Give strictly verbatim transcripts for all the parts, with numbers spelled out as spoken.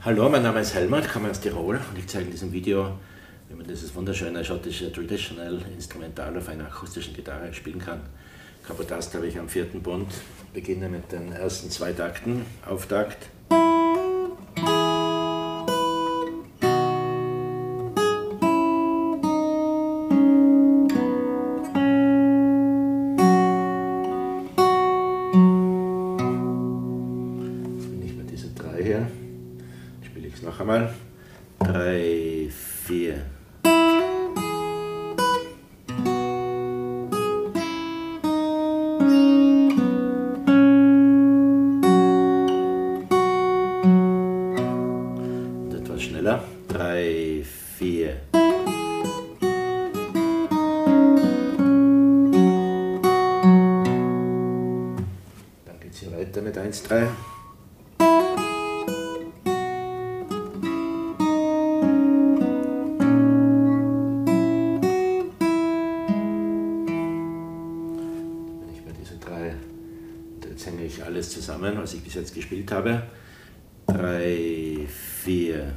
Hallo, mein Name ist Helmut, ich komme aus Tirol und ich zeige in diesem Video, wie man dieses wunderschöne schottische Traditional Instrumental auf einer akustischen Gitarre spielen kann. Kapotast habe ich am vierten Bund, beginne mit den ersten zwei Takten, Auftakt. Hier spiele ich es noch einmal. Drei, vier. Und etwas schneller. Drei, vier. Dann geht es hier weiter mit eins, drei. Und jetzt hänge ich alles zusammen, was ich bis jetzt gespielt habe. Drei, vier.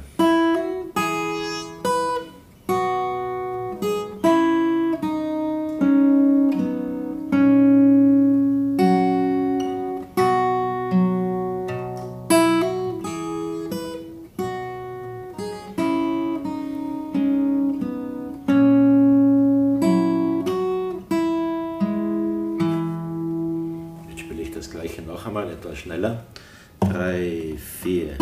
Das gleiche noch einmal, etwas schneller. Drei, vier.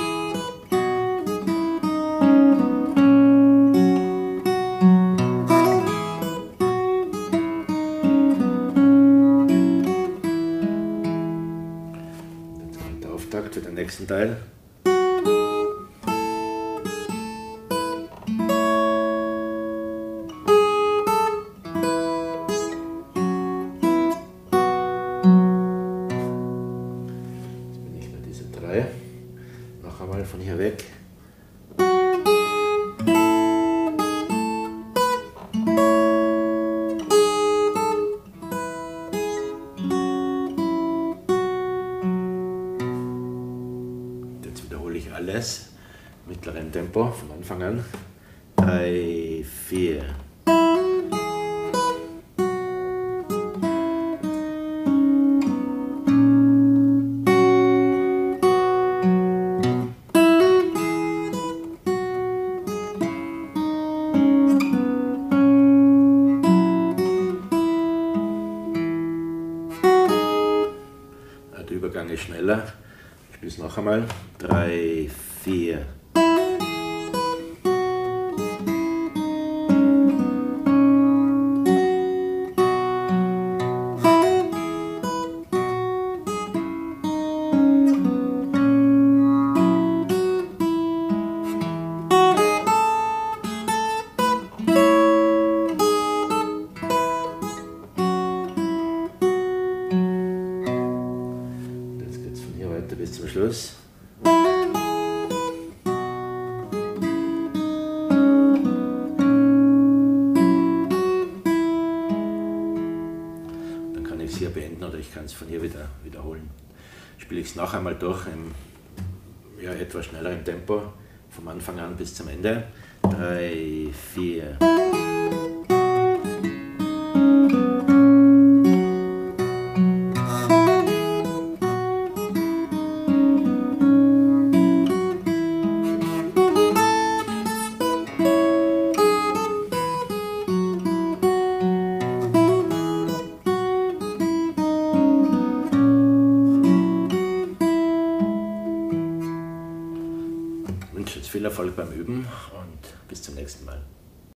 Jetzt kommt der Auftakt für den nächsten Teil. Noch einmal von hier weg. Jetzt wiederhole ich alles im mittleren Tempo von Anfang an. Drei, vier. Der Übergang ist schneller. Ich spiele es noch einmal. Drei, vier. Bis zum Schluss. Dann kann ich es hier beenden oder ich kann es von hier wieder wiederholen. Spiele ich es noch einmal durch im ja, etwas schnelleren Tempo, vom Anfang an bis zum Ende. Drei, vier. Ich wünsche jetzt viel Erfolg beim Üben und bis zum nächsten Mal.